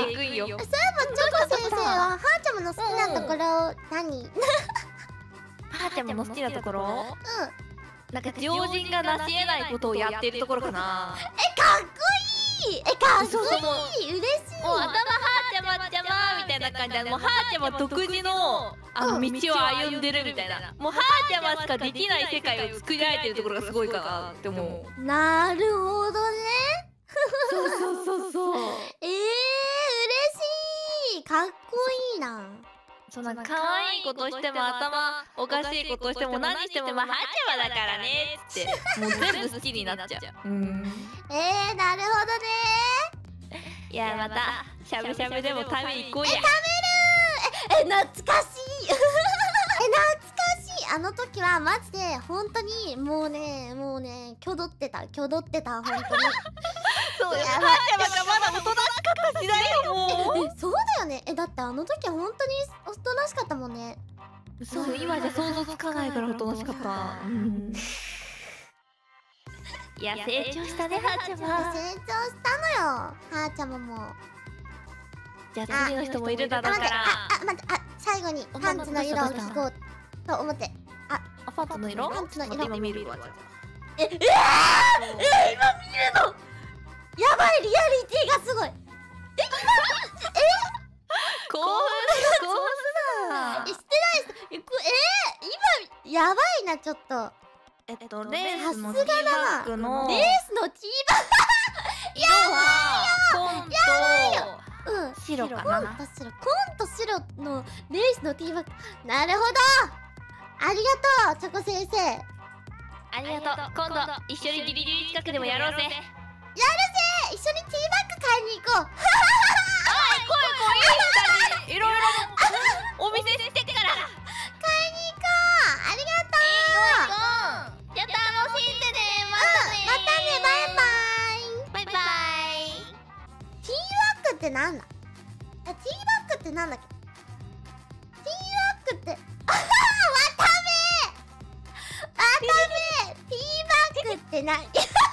行くんよ。 そういえばチョコ先生ははーちゃまの好きなところ何？ はーちゃんの好きなところ、なんか常人が成し得ないことをやっているところかな。 かっこいい。かっこいい。嬉しい。 もう頭はーちゃまちゃまみたいな感じで、もうはーちゃま独自の道を歩んでるみたいな、もうはーちゃましかできない世界を作り上げてるところがすごいかなって思う。 なるほどね。 そうそうそうそう。 嬉しい。かっこいいな。 そう、なんか可愛いことしても頭おかしいことしても何してもまあはーちゃまだからねってもう全部好きになっちゃう。 なるほどね。 いや、またしゃぶしゃぶでも食べに行こうや。 懐かしい。懐かしい。あの時はマジで本当にもうね挙動ってた本当に。 そうよ、はーちゃまがまだおとなしかった時代よ。もうそうだよね。だってあの時本当におとなしかったもんね。 そう、今じゃ想像つかないからおとなしかった。いや、成長したね、はーちゃま。 成長したのよ、はーちゃまも。 じゃあ次の人もいるだろうから。 待って、最後にパンツの色を聞こうと思って。 パンツの色？ パンツの色。 今見るわ。 今見るのやばい、リアリティがすごい。 興奮だ。 してない今やばいな、ちょっと。 レースのさすがだな。 ティーバッグのレースのティーバッグ色は紺と白かな。 紺と白のレースのティーバッグ。なるほど。ありがとう、チョコ先生。 ありがとう。今度一緒にギリギリ近くでもやろうぜ。 やるぜ。一緒にティーバッグ買いに行こう。 行こう。いいろいろお見せしてから。 買いに行こう。ありがとう。 じゃあ楽しんでね。 またね。バイバイ。 バイバイ。 ティーバッグってなんだ？ティーバッグってなんだっけ？ティーバッグってわたべ。ティーバッグって何？